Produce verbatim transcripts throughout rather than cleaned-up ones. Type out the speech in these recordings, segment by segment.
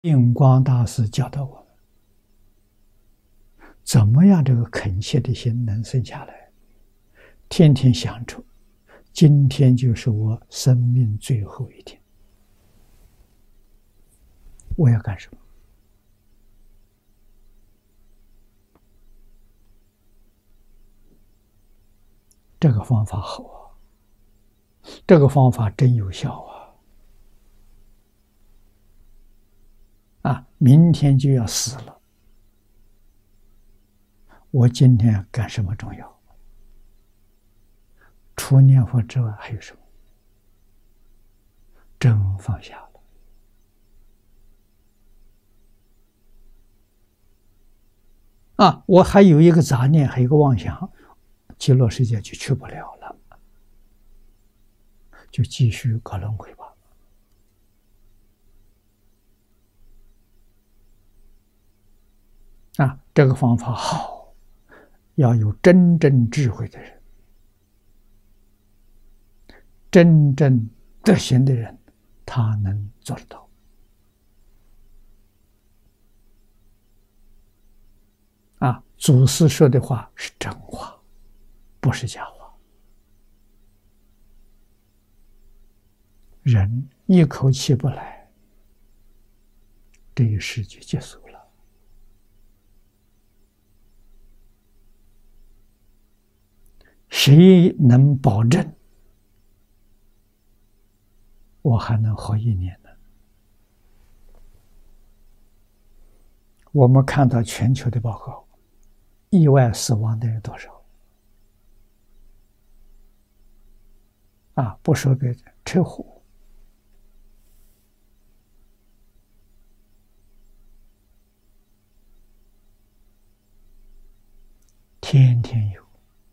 印光大师教导我们，怎么样这个恳切的心能生下来？天天想着，今天就是我生命最后一天，我要干什么？这个方法好啊，这个方法真有效啊！啊，明天就要死了，我今天干什么重要？除念佛之外还有什么？真放下了。啊，我还有一个杂念，还有一个妄想，极乐世界就去不了了，就继续搞轮回吧。啊，这个方法好，要有真正智慧的人，真正德行的人，他能做得到。啊，祖师说的话是真话，不是假话。人一口气不来，这一世就结束了。谁能保证我还能活一年呢？我们看到全球的报告，意外死亡的人多少？啊，不说别的，车祸，天天有。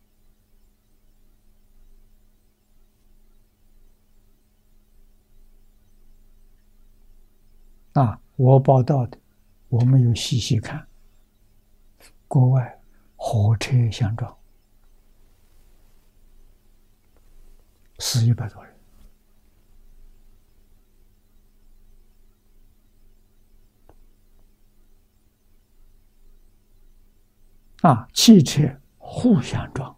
啊，我报道的，我们有细细看，国外火车相撞，死一百多人。啊，汽车互相撞，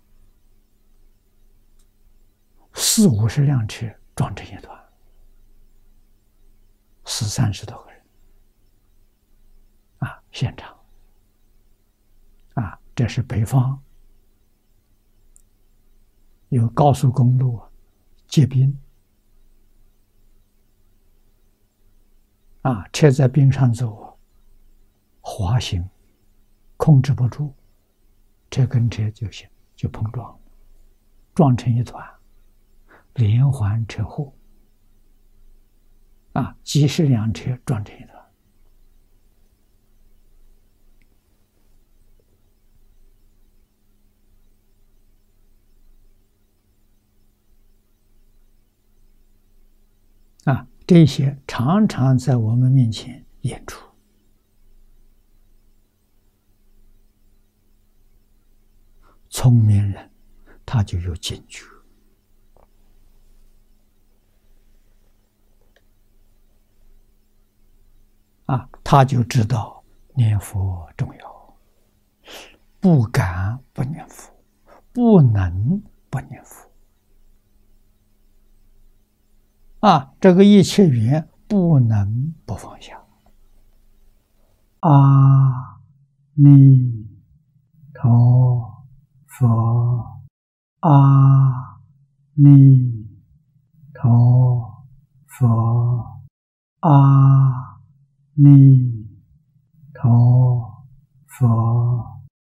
四五十辆车撞成一团，死三十多个人。啊，现场。啊，这是北方有高速公路结冰，啊，车在冰上走，滑行，控制不住，车跟车就行就碰撞，撞成一团，连环车祸。啊，几十辆车撞成一团。啊，这些常常在我们面前演出。聪明人他就有警觉，啊，他就知道念佛重要，不敢不念佛，不能不念佛。啊，这个一切缘不能不放下。阿弥陀佛，阿弥陀佛，阿弥陀